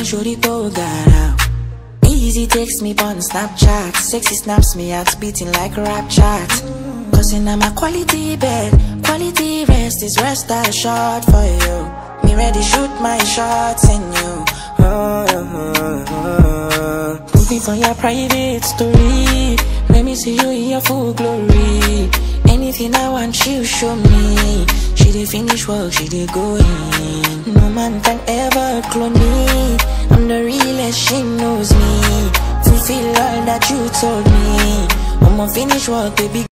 shorty go got out. Easy takes me on Snapchat. Sexy snaps me out beating like a rap chat. Cause in my quality bed, quality rest is rest assured for you. Me ready shoot my shots in you. Put me for your private story. Let me see you in your full glory. Anything I want you show me. She did finish work, she did go in. No man can ever clone me. I'm the realest, she knows me. Fulfill all that you told me. I'ma finish work, baby.